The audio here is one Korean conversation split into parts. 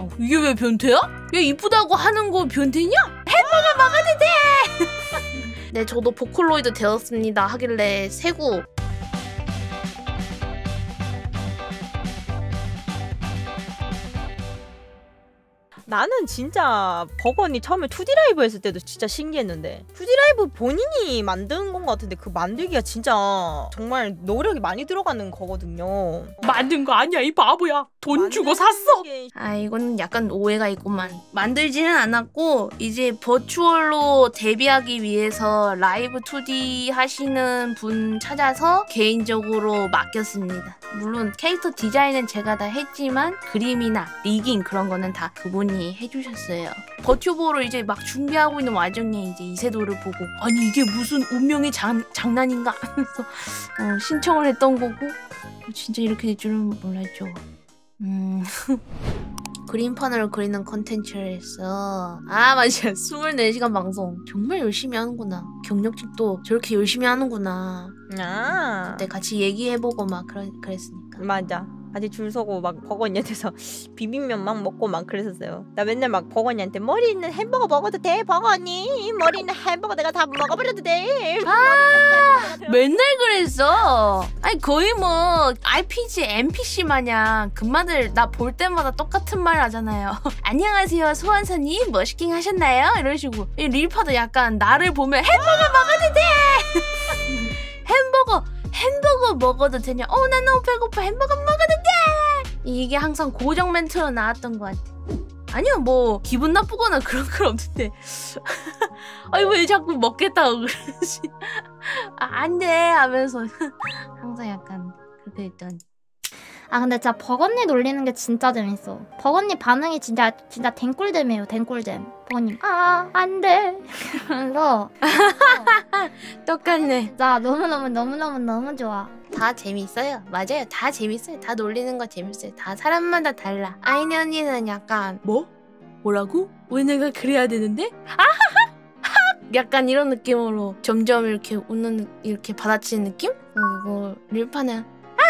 이게 왜 변태야? 야 이쁘다고 하는 거 변태냐? 햄버거 먹어도 돼! 네 저도 보컬로이드 되었습니다 하길래 세구 나는 진짜 버건이 처음에 2D 라이브 했을 때도 진짜 신기했는데 2D 라이브 본인이 만든 건 것 같은데 그 만들기가 진짜 정말 노력이 많이 들어가는 거거든요. 만든 거 아니야 이 바보야. 돈 주고 샀어. 아 이건 약간 오해가 있구만. 만들지는 않았고 이제 버추얼로 데뷔하기 위해서 라이브 2D 하시는 분 찾아서 개인적으로 맡겼습니다. 물론 캐릭터 디자인은 제가 다 했지만 그림이나 리깅 그런 거는 다 그분이 해주셨어요. 버튜버로 이제 막 준비하고 있는 와중에 이제 이세돌을 보고 아니 이게 무슨 운명의 장난인가 하면서 신청을 했던 거고 진짜 이렇게 될 줄은 몰랐죠. 그림판을 그리는 컨텐츠를 했어. 아 맞아 24시간 방송 정말 열심히 하는구나. 경력직도 저렇게 열심히 하는구나. 그때 같이 얘기해보고 막 그랬으니까. 맞아. 같이 줄 서고 막 버건이한테서 비빔면 막 먹고 막 그랬었어요. 나 맨날 막 버건이한테 머리 있는 햄버거 먹어도 돼 버건이. 머리 있는 햄버거 내가 다 먹어버려도 돼. 맨날 그랬어. 아니 거의 뭐 RPG, NPC 마냥 금마들 나 볼 때마다 똑같은 말 하잖아요. 안녕하세요 소환사님 뭐 시킹 하셨나요? 이런 식으로. 이 릴파도 약간 나를 보면 햄버거 먹어도 돼! 햄버거 먹어도 되냐? 나 너무 배고파. 햄버거 먹어도 돼! 이게 항상 고정 멘트로 나왔던 것 같아. 아니요 뭐 기분 나쁘거나 그런 건 없는데 아니 왜 자꾸 먹겠다고 그러지? 안 돼 하면서 항상 약간 그렇게 했던. 아 근데 진짜 버건니 놀리는 게 진짜 재밌어. 버건니 반응이 진짜 댕꿀잼이에요. 댕꿀잼. 버건님 안 돼. 그래서 똑같네. 진짜 너무 좋아. 다 재밌어요. 맞아요. 다 재밌어요. 다 놀리는 거 재밌어요. 다 사람마다 달라. 아이네 언니는 약간 뭐라고? 왜 내가 그래야 되는데? 약간 이런 느낌으로 점점 이렇게 웃는 이렇게 받아치는 느낌? 그리고 릴파는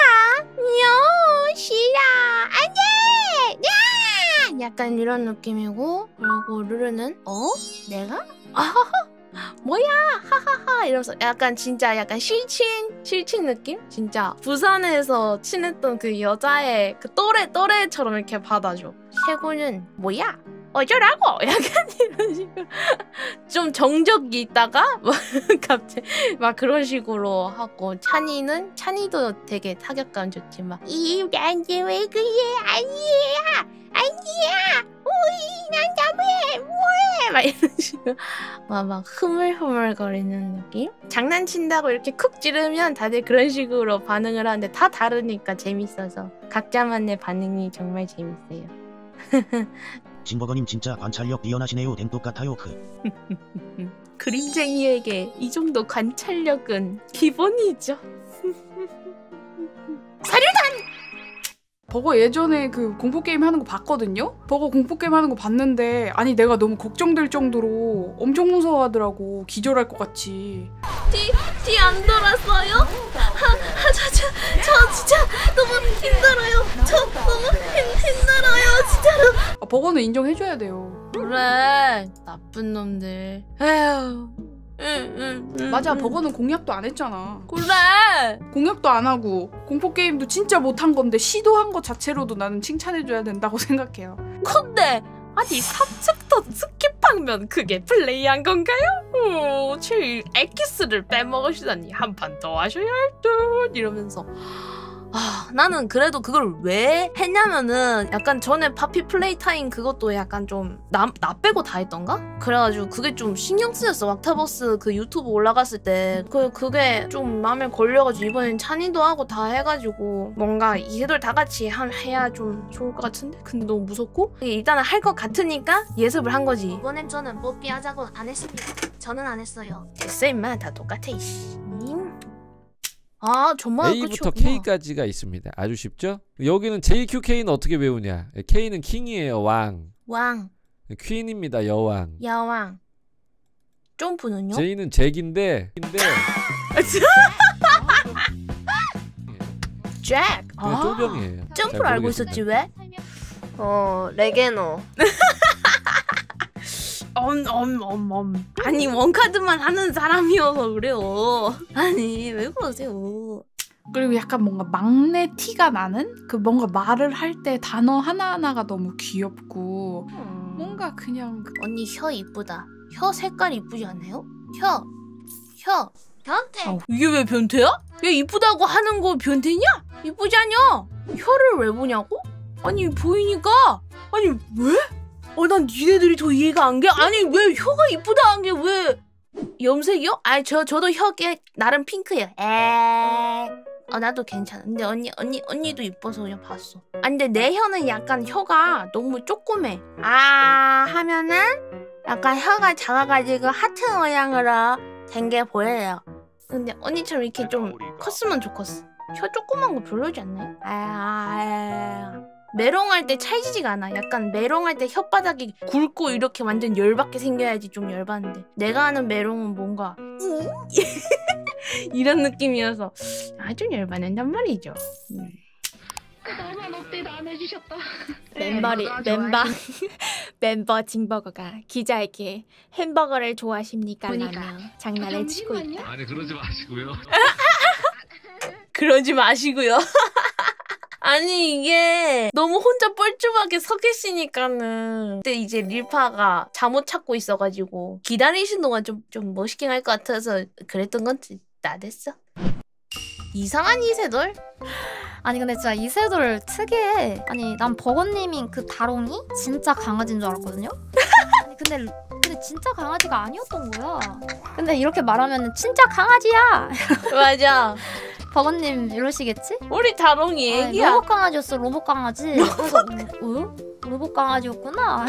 싫어 안돼 약간 이런 느낌이고 그리고 루루는 내가? 뭐야 하하하 이러면서 약간 진짜 약간 실친 느낌? 진짜 부산에서 친했던 그 여자의 그 또래처럼 이렇게 받아줘. 세구는 뭐야? 어쩌라고? 약간 이런 식으로 좀 정적이 있다가 갑자기 막 그런 식으로 하고 찬이도 되게 타격감 좋지 막 나한테 왜 그래 아니야 오이 난 잘못해 뭐해 막 이런 식으로 막 흐물흐물거리는 느낌? 장난친다고 이렇게 쿡 찌르면 다들 그런 식으로 반응을 하는데 다 다르니까 재밌어서 각자만의 반응이 정말 재밌어요. 진버거님 진짜 관찰력 뛰어나시네요. 댕똑 같아요. 그림쟁이에게 이 정도 관찰력은 기본이죠. 사료단! 버거 예전에 그 공포게임 하는 거 봤거든요? 버거 공포게임 하는 거 봤는데 아니 내가 너무 걱정될 정도로 엄청 무서워하더라고. 기절할 것 같이. 뒤 안 돌았어요? 저 진짜 너무 힘들어요. 저 너무 힘들어요 진짜로. 버거는 인정해줘야 돼요. 그래 나쁜 놈들. 에휴. 맞아 버거는 공략도 안 했잖아. 그래 공략도 안 하고 공포게임도 진짜 못한 건데 시도한 것 자체로도 나는 칭찬해줘야 된다고 생각해요. 근데 아니 3챕터 스킵하면 그게 플레이한 건가요? 제일 엑기스를 빼먹으시다니 한 판 더 하셔야 할 듯 이러면서 나는 그래도 그걸 왜 했냐면은 약간 전에 파피 플레이 타임 그것도 약간 좀 나 빼고 다 했던가? 그래가지고 그게 좀 신경 쓰였어. 왁타버스 그 유튜브 올라갔을 때 그게 좀 마음에 걸려가지고 이번엔 찬이도 하고 다 해가지고 뭔가 이세돌 다 같이 해야 좀 좋을 것 같은데? 근데 너무 무섭고 일단은 할 것 같으니까 예습을 한 거지. 이번엔 저는 뽀삐 하자고 안 했습니다. 저는 안 했어요. 됐어 임마 다 똑같아 이씨. 정말 A부터 K까지가 있습니다. 아주 쉽죠? 여기는 JQK는 어떻게 배우냐? K는 킹이에요. 왕. 퀸입니다. 여왕. 점프는요? J는 잭인데 잭! 쫄병이에요. 점프를 알고 있었지 왜? 레게노. 아니 원카드만 하는 사람이어서 그래요. 아니 왜 그러세요? 그리고 약간 뭔가 막내 티가 나는 그 뭔가 말을 할 때 단어 하나하나가 너무 귀엽고 뭔가 그냥 언니 혀 이쁘다. 혀 색깔 이쁘지 않아요? 혀 변태. 이게 왜 변태야? 야 이쁘다고 하는 거 변태냐? 이쁘지 않냐? 혀를 왜 보냐고? 아니 보이니까. 아니 왜? 난 니네들이 더 이해가 안 돼. 아니 왜 혀가 이쁘다 한 게 왜 염색이요? 아니 저도 혀가 나름 핑크예요. 나도 괜찮아. 근데 언니도 이뻐서 그냥 봤어. 아니 근데 내 혀는 약간 혀가 너무 조그매. 하면은 약간 혀가 작아가지고 하트 모양으로 된 게 보여요. 근데 언니처럼 이렇게 좀 컸으면 좋겠어. 혀 조그만 거 별로지 않나요? 메롱할 때 찰지지가 않아. 약간 메롱할 때 혓바닥이 굵고 이렇게 완전 열받게 생겨야지 좀 열받는데 내가 하는 메롱은 뭔가 이런 느낌이어서 아주 열받는단 말이죠. 너만 업데이트 안 해주셨다. 멤버 징버거가 기자에게 햄버거를 좋아하십니까? 라며 장난을 치고 있다. 아니 그러지 마시고요. 그러지 마시고요. 아니 이게 너무 혼자 뻘쭘하게 서 계시니까는 그때 이제 릴파가 잠옷 찾고 있어가지고 기다리신 동안 좀 멋있게 할 것 같아서 그랬던 건지 나댔어. 이상한 이세돌? 아니 근데 진짜 이세돌 특이해. 아니 난 버거님인 그 다롱이 진짜 강아지인 줄 알았거든요? 아니 근데 진짜 강아지가 아니었던 거야. 근데 이렇게 말하면 진짜 강아지야! 맞아. 버거님 이러시겠지? 우리 다롱이 애기야. 로봇 강아지였어. 로봇 강아지. 그래서 로봇 강아지였구나.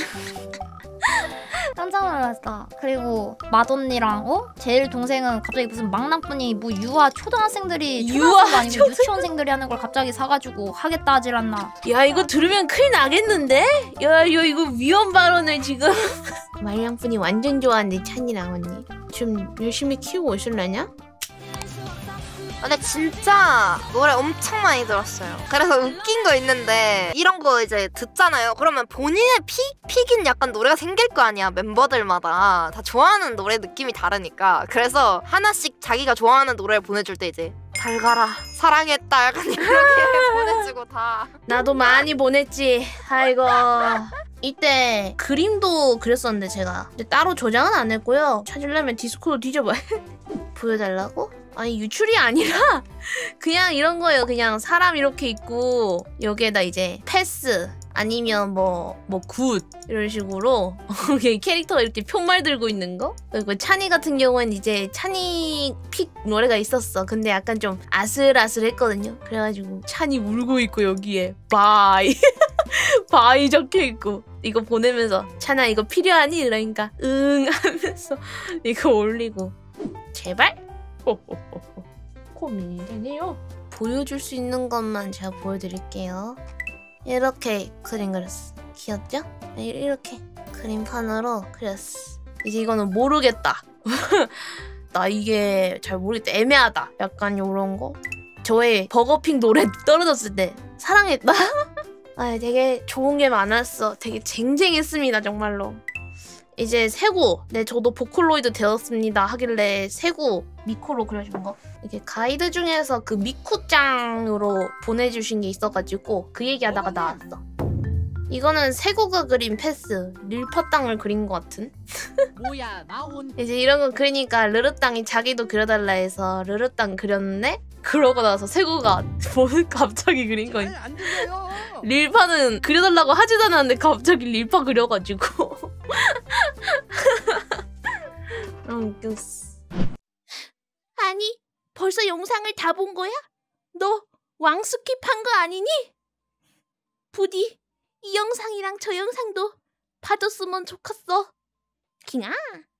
깜짝 놀랐어. 그리고 맏언니랑 제일 동생은 갑자기 무슨 망나뿐이 뭐 유아 초등학생들이 초등학생도 아니고 유치원생들이 하는 걸 갑자기 사가지고 하겠다 하질 않나. 야 이거 들으면 큰일 나겠는데? 야 이거 위험 발언을 지금. 말랑뿐이 완전 좋아하는데 찬이랑 언니 좀 열심히 키우고 있을라냐? 근데 진짜 노래 엄청 많이 들었어요. 그래서 웃긴 거 있는데 이런 거 이제 듣잖아요. 그러면 본인의 픽인 약간 노래가 생길 거 아니야. 멤버들마다 다 좋아하는 노래 느낌이 다르니까. 그래서 하나씩 자기가 좋아하는 노래를 보내줄 때 이제 잘 가라 사랑했다 약간 이렇게 보내주고 다. 나도 많이 보냈지. 아이고. 이때 그림도 그렸었는데 제가 근데 따로 저장은 안 했고요. 찾으려면 디스코드 뒤져봐요. 보여달라고? 아니 유출이 아니라 그냥 이런 거예요. 그냥 사람 이렇게 있고 여기에다 이제 패스 아니면 뭐 굿 이런 식으로 캐릭터가 이렇게 편말 들고 있는 거. 그리고 찬이 같은 경우는 이제 찬이 픽 노래가 있었어. 근데 약간 좀 아슬아슬했거든요. 그래가지고 찬이 울고 있고 여기에 바이 바이 적혀있고 이거 보내면서 찬아 이거 필요하니? 이러니까 응 하면서 이거 올리고 제발? 고민이 되네요. 보여줄 수 있는 것만 제가 보여드릴게요. 이렇게 그림 그렸어. 귀엽죠? 이렇게 그림판으로 그렸어. 이제 이거는 모르겠다. 나 이게 잘 모르겠다. 애매하다. 약간 요런 거. 저의 버거핑 노래 떨어졌을 때 사랑했다. 되게 좋은 게 많았어. 되게 쟁쟁했습니다. 정말로. 이제 세구 저도 보컬로이드 되었습니다 하길래 세구 미코로 그려준 거. 이게 가이드 중에서 그 미쿠짱으로 보내주신 게 있어가지고 그 얘기하다가 나왔어. 이거는 세구가 그린 패스 릴파 땅을 그린 것 같은. 뭐야 나온. 이제 이런 거 그리니까 르르땅이 자기도 그려달라 해서 르르땅 그렸는데 그러고 나서 세구가 갑자기 그린 거야. 릴파는 그려달라고 하지도 않았는데 갑자기 릴파 그려가지고. 웃겼어. 아니 벌써 영상을 다 본 거야? 너 왕스킵한 거 아니니? 부디 이 영상이랑 저 영상도 봐줬으면 좋겠어. 킹아.